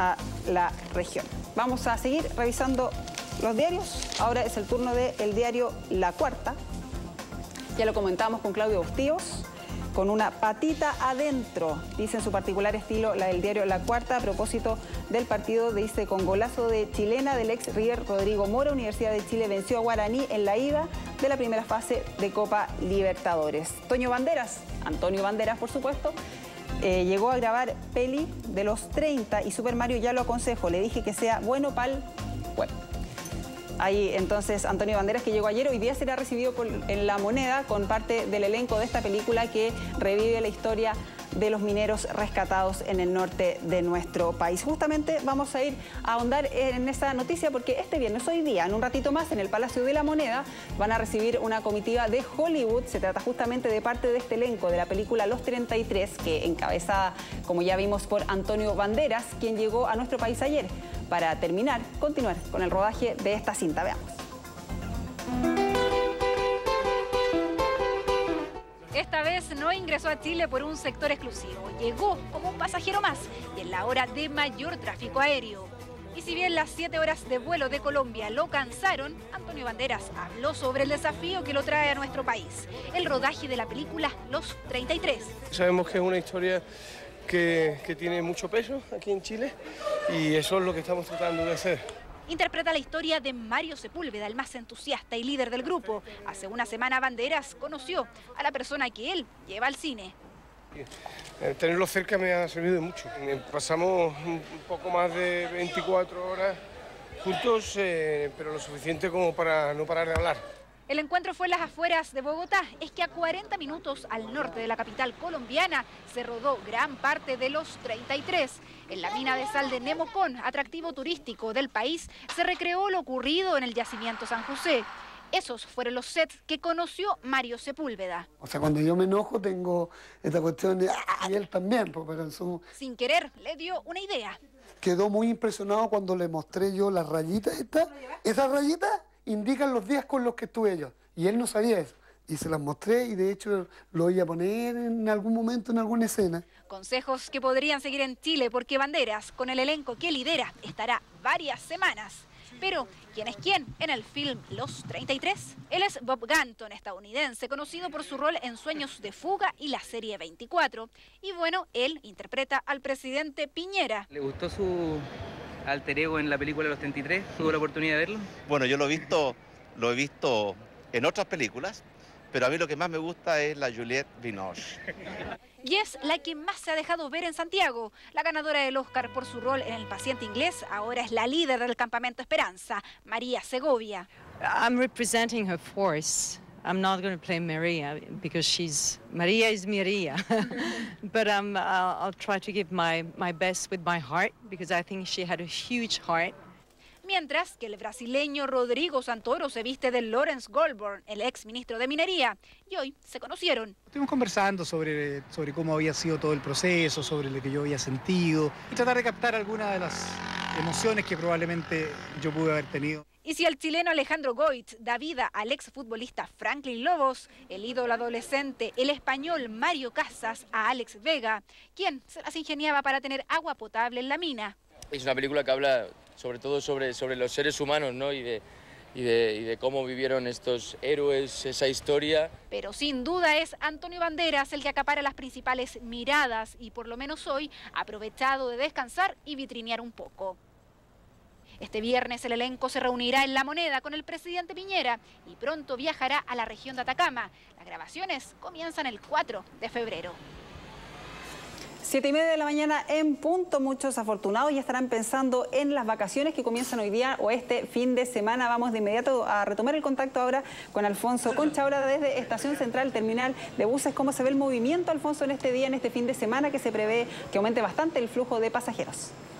a la región. Vamos a seguir revisando los diarios. Ahora es el turno del diario La Cuarta. Ya lo comentamos con Claudio Bustíos. Con una patita adentro, dice en su particular estilo la del diario La Cuarta, a propósito del partido, dice, con golazo de chilena del ex River Rodrigo Mora, Universidad de Chile venció a Guaraní en la ida de la primera fase de Copa Libertadores. Antonio Banderas, por supuesto, llegó a grabar peli de los 30 y Super Mario ya lo aconsejo, le dije que sea bueno pa'l bueno. Ahí entonces Antonio Banderas, que llegó ayer, hoy día será recibido en La Moneda con parte del elenco de esta película que revive la historia de los mineros rescatados en el norte de nuestro país. Justamente vamos a ir a ahondar en esa noticia porque este viernes, hoy día, en un ratito más, en el Palacio de la Moneda, van a recibir una comitiva de Hollywood. Se trata justamente de parte de este elenco de la película Los 33, que encabezada, como ya vimos, por Antonio Banderas, quien llegó a nuestro país ayer para continuar con el rodaje de esta cinta. Veamos. Esta vez no ingresó a Chile por un sector exclusivo, llegó como un pasajero más y en la hora de mayor tráfico aéreo. Y si bien las 7 horas de vuelo de Colombia lo cansaron, Antonio Banderas habló sobre el desafío que lo trae a nuestro país, el rodaje de la película Los 33. Sabemos que es una historia que tiene mucho peso aquí en Chile y eso es lo que estamos tratando de hacer. Interpreta la historia de Mario Sepúlveda, el más entusiasta y líder del grupo. Hace una semana Banderas conoció a la persona que él lleva al cine. Tenerlo cerca me ha servido de mucho. Pasamos un poco más de 24 horas juntos, pero lo suficiente como para no parar de hablar. El encuentro fue en las afueras de Bogotá. Es que a 40 minutos al norte de la capital colombiana se rodó gran parte de Los 33. En la mina de sal de Nemocón, atractivo turístico del país, se recreó lo ocurrido en el yacimiento San José. Esos fueron los sets que conoció Mario Sepúlveda. O sea, cuando yo me enojo tengo esta cuestión de... y él también, pero eso... Sin querer, le dio una idea. Quedó muy impresionado cuando le mostré yo las rayitas estas. Esas rayitas indican los días con los que estuve yo. Y él no sabía eso. Y se las mostré y de hecho lo iba a poner en algún momento en alguna escena. Consejos que podrían seguir en Chile porque Banderas, con el elenco que lidera, estará varias semanas. Pero, ¿quién es quién en el film Los 33? Él es Bob Ganton, estadounidense, conocido por su rol en Sueños de Fuga y la serie 24. Y bueno, él interpreta al presidente Piñera. ¿Le gustó su alter ego en la película Los 33? ¿Tuvo la oportunidad de verlo? Bueno, yo lo he visto en otras películas, pero a mí lo que más me gusta es la Juliette Binoche. Y es la que más se ha dejado ver en Santiago. La ganadora del Oscar por su rol en El paciente inglés ahora es la líder del campamento Esperanza, María Segovia. I'm representing her force. I'm not going to play Maria because Maria is Maria. But I'll try to give my best with my heart because I think she had a huge heart. Mientras que el brasileño Rodrigo Santoro se viste de Lawrence Goldborn, el ex ministro de Minería, y hoy se conocieron. Estuvimos conversando sobre cómo había sido todo el proceso, sobre lo que yo había sentido, y tratar de captar algunas de las emociones que probablemente yo pude haber tenido. Y si el chileno Alejandro Goit da vida al exfutbolista Franklin Lobos, el ídolo adolescente, el español Mario Casas a Alex Vega, quien se las ingeniaba para tener agua potable en la mina. Es una película que habla sobre todo sobre los seres humanos, ¿no? y de cómo vivieron estos héroes esa historia. Pero sin duda es Antonio Banderas el que acapara las principales miradas y por lo menos hoy ha aprovechado de descansar y vitrinear un poco. Este viernes el elenco se reunirá en La Moneda con el presidente Piñera y pronto viajará a la región de Atacama. Las grabaciones comienzan el 4 de febrero. 7:30 de la mañana en punto. Muchos afortunados ya estarán pensando en las vacaciones que comienzan hoy día o este fin de semana. Vamos de inmediato a retomar el contacto ahora con Alfonso Concha, ahora desde Estación Central, terminal de buses. ¿Cómo se ve el movimiento, Alfonso, en este día, en este fin de semana, que se prevé que aumente bastante el flujo de pasajeros?